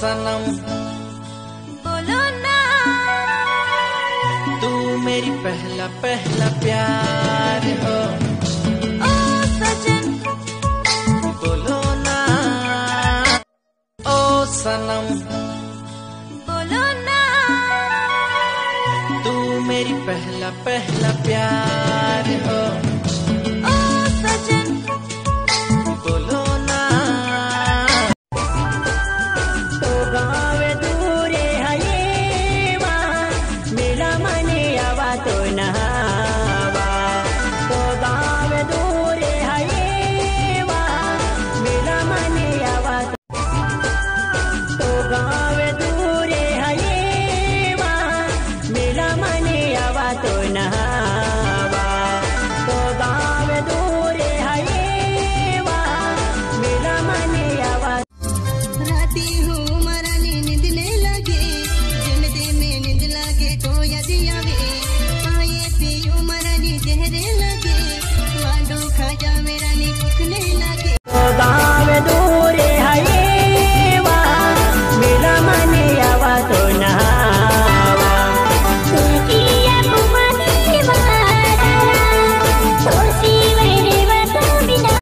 सनम बोलो ना, तू मेरी पहला पहला प्यार हो। ओ सजन बोलो ना ओ सनम, बोलो ना, तू मेरी पहला पहला प्यार हो। ओ सजन बोलो ना तो गाँव दूरे है वहाँ मेरा मने आवा तो नहावा। तो गाँव दूरे है वहाँ मेरा मने आवा तो गाँव दूरे है वहाँ मेरा मने आवा तो नहावा। तो गाँव दूरे है वहाँ मेरा मने आवा। राती हूँ मरानी नींद ने लगे जिमदे में नींद लगे तो यदि आवे आए पियो मरानी जहरे लगे वाडो खाजा मेरा नी कुकने